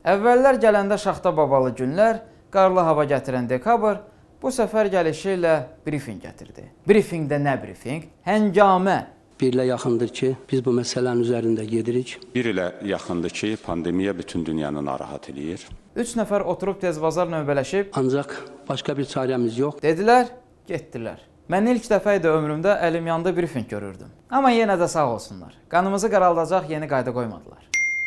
Əvvəllər gələndə şaxta babalı günlər, qarlı hava gətirən dekabr bu səfər gəlişi ilə brifing gətirdi. Brifingdə nə brifing? Həngamə. Bir ilə yaxındır ki, biz bu məsələnin üzərində gedirik. Bir ilə yaxındır ki, pandemiya bütün dünyanı narahat edir. 3 nəfər oturub tezbazar növbələşib, Ancaq başqa bir çarəmiz yox. Dedilər, getdilər. Mən ilk dəfə idi ömrümdə əlim yanında brifing görürdüm. Amma yenə də sağ olsunlar. Qanımızı qaraldacaq yeni qayda qoymadılar.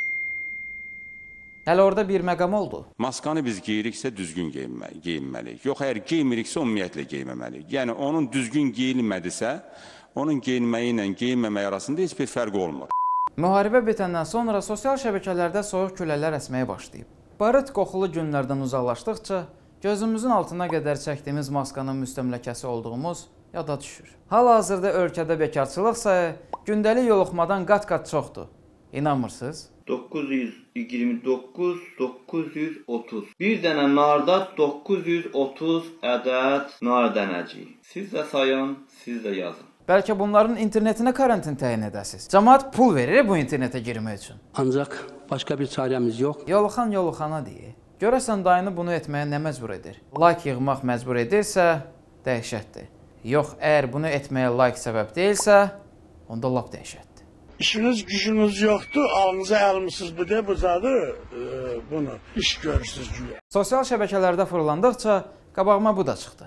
Hələ orada bir məqam oldu. Maskanı biz geyiriksə düzgün geyinməliyik. Yox, əgər geymiriksə ümumiyyətlə geyinməməliyik. Yəni onun düzgün geyinmədisə, onun geyinməyi ilə geyinməməyi arasında heç bir fərq olmur. Müharibə bitəndən sonra sosial şəbəkələrdə soyuq külələr əsməyə başlayıb. Barıt qoxulu günlərdən uzaqlaşdıqca gözümüzün altına qədər çəkdiyimiz maskanın müstəmləkəsi olduğumuz yada düşür. Hal-hazırda ölkədə bekarçılıq sayı gündəlik yoluxmadan qat-qat çoxdur. İnanmırsınız? 929, 930. Bir dənə narda 930 ədəd nar dənəcik. Siz də sayın, siz də yazın. Bəlkə bunların internetinə karantin təyin edəsiniz. Cəmaət pul verir bu internetə girmək üçün. Ancaq başqa bir çarəmiz yox. Yoluxan yoluxana deyir. Görəsən dayını bunu etməyə nə məcbur edir? Like yığmaq məcbur edirsə, dəhşətdir. Yox, əgər bunu etməyə like səbəb deyilsə, onda lap dəhşətdir. İşiniz gücünüz yoxdur, alınıza almışsınız bu da bucadı, bunu iş görürsünüz güya. Sosial şəbəkələrdə fırlandıqca qabağıma bu da çıxdı.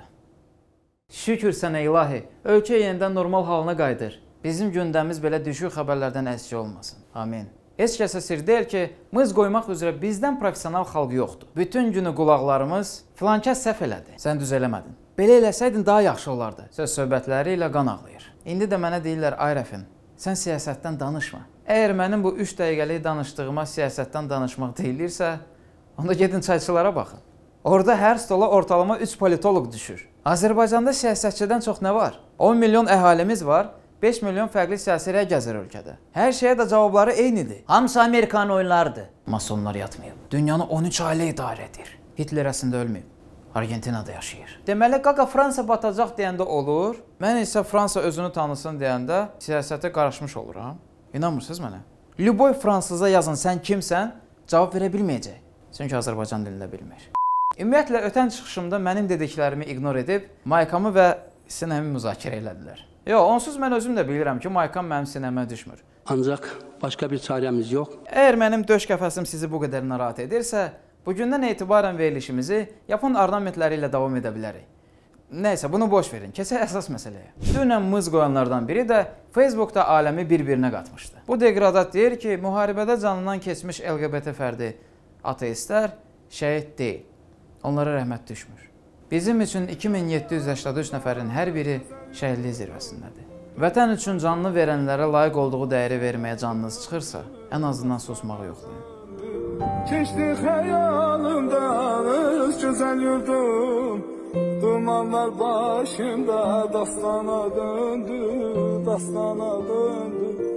Şükür sənə ilahi, ölkə yenidən normal halına qayıdır. Bizim gündəmiz belə düşük xəbərlərdən əski olmasın. Amin. Heç kəsə sir deyil ki, mız qoymaq üzrə bizdən profesional xalq yoxdur. Bütün günü qulaqlarımız filankəs səhv elədi, sən düz eləmədin. Belə eləsəydin daha yaxşı olardı. Söz söhbətləri ilə qan ağlayır. İndi də mənə deyirlər, ay Rəfin, sən siyasətdən danışma. Əgər mənim bu 3 dəqiqəlik danışdığıma siyasətdən danışmaq deyilirsə, onda gedin çayçılara baxın. Orada hər stola ortalama 3 politoloq düşür. Azərbaycanda siyasətçidən çox nə var? 10 milyon əhalimiz var, 5 milyon fərqli siyasi rəy gəzir ölkədə. Hər şeyə də cavabları eynidir. Hamısı Amerikan oyunlarıdır. Masonlar yatmayıb. Dünyanı 13 ailə idarə edir. Hitler əslində ölməyib. Argentinada yaşayır. Deməli, qaqa Fransa batacaq deyəndə olur. Mən isə Fransa özünü tanısın deyəndə siyasətə qarışmış oluram. İnanmırsınız mənə? Lüboy fransıza yazın, sən kimsən? Cavab verə bilməyəcək. Çünki Azərbaycan dilində bilmir. Ümumiyyətlə, ötən çıxışımda mənim dediklərimi ignor edib, Maykamı və sinəmi müzakirə elədilər. Yox, onsuz mən özüm də bilirəm ki, Maykam mənim sinəmə düşmür. Ancaq başqa bir çarəmiz yox. Əgər mənim döş qəfəsim sizi bu qədər narahat edirsə, bugündən etibarən verilişimizi Yapon ornamentləri ilə davam edə bilərik. Nəysə, bunu boş verin, keçək əsas məsələyə. Dünən mız qoyanlardan biri də Facebookda aləmi bir-birinə qatmışdı. Bu deqradat deyir ki, müharibədə canından keçmiş LGBT fərdi ateistlər şəhid deyil. Onlara rəhmət düşmür. Bizim üçün 2783 nəfərin hər biri şəhidlik zirvəsindədir. Vətən üçün canını verənlərə layiq olduğu dəyəri verməyə canınız çıxırsa, ən azından susmağı yoxlayın. Keçdi xəyalımdan öz gözəl yurdum, dumanlar başımda dastana döndü, dastana döndü.